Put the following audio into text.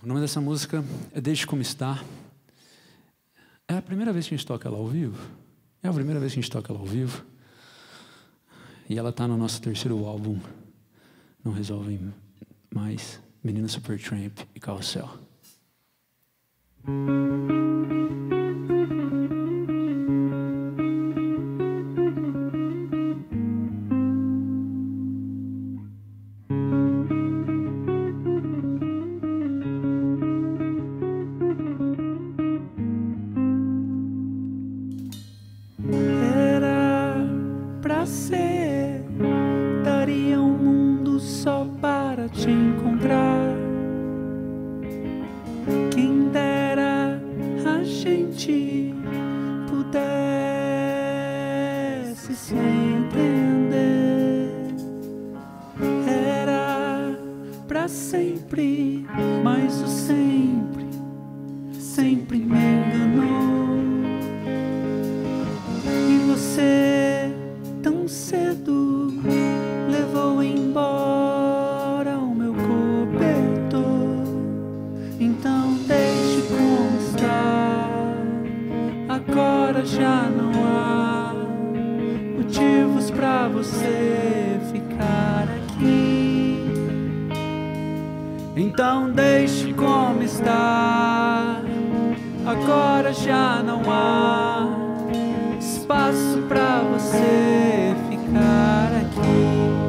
O nome dessa música é Deixe Como Está. É a primeira vez que a gente toca ela ao vivo. É a primeira vez que a gente toca ela ao vivo. E ela está no nosso terceiro álbum, Não Resolvem Mais, Menina Supertramp e Carrossel. Era pra ser, daria um mundo só para te encontrar. Quem dera a gente pudesse se entender. Era pra sempre, mas o sempre, sempre me enganou. E você, tão cedo, levou embora o meu cobertor. Então deixe como está. Agora já não há motivos pra você ficar aqui. Então deixe como está. Agora já não há espaço pra você ficar aqui.